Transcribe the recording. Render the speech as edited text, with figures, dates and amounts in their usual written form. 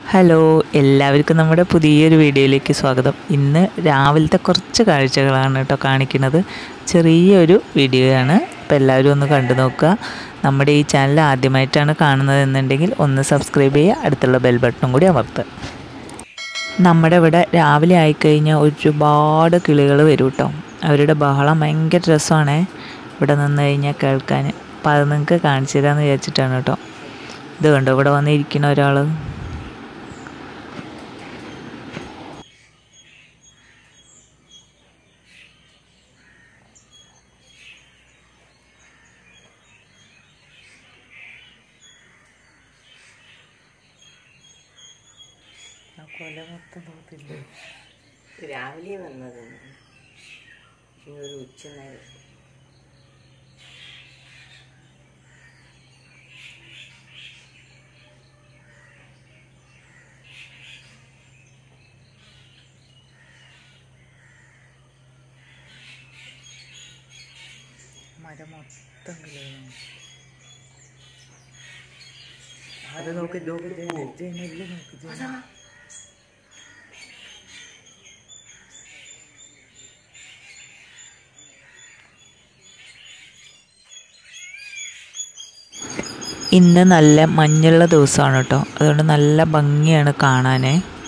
Hello, എല്ലാവർക്കും നമ്മുടെ പുതിയൊരു വീഡിയോയിലേക്ക് സ്വാഗതം. ഇന്ന് രാവിലത്തെ കുറച്ച് കാഴ്ചകളാണ് കേട്ടോ കാണിക്കുന്നത്. ചെറിയൊരു വീഡിയോയാണ്. അപ്പോൾ എല്ലാവരും ഒന്ന് കണ്ടു നോക്കുക. നമ്മുടെ ഈ ചാനൽ ആദ്യമായിട്ടാണ് കാണുന്നതെന്നുണ്ടെങ്കിൽ ഒന്ന് സബ്സ്ക്രൈബ് ചെയ്യുക, അടുത്തുള്ള ബെൽ ബട്ടണും കൂടി അമർത്തുക. നമ്മുടെ ഇവിടെ രാവിലെ ആയിക്കഴിഞ്ഞാൽ ഒരുപാട് കിളികൾ വരും കേട്ടോ. അവരുടെ ബഹളം ഭയങ്കര രസമാണേ ഇവിടെ നിന്ന് കഴിഞ്ഞാൽ കേൾക്കാൻ. അപ്പോൾ അത് നിങ്ങൾക്ക് കാണിച്ചു തരാമെന്ന് വിചാരിച്ചിട്ടാണ് കേട്ടോ. ഇത് കണ്ടോ, ഇവിടെ വന്നിരിക്കുന്ന ഒരാൾ. കൊല മൊത്തം നോക്കില്ലേ, രാവിലെ വന്നത് ഒരു ഉച്ച നേരം. മരം മൊത്തം കിളിയാണ്. അത് നോക്കി നോക്കി നോക്കി. ഇന്ന് നല്ല മഞ്ഞുള്ള ദിവസമാണ് കേട്ടോ. അതുകൊണ്ട് നല്ല ഭംഗിയാണ് കാണാൻ.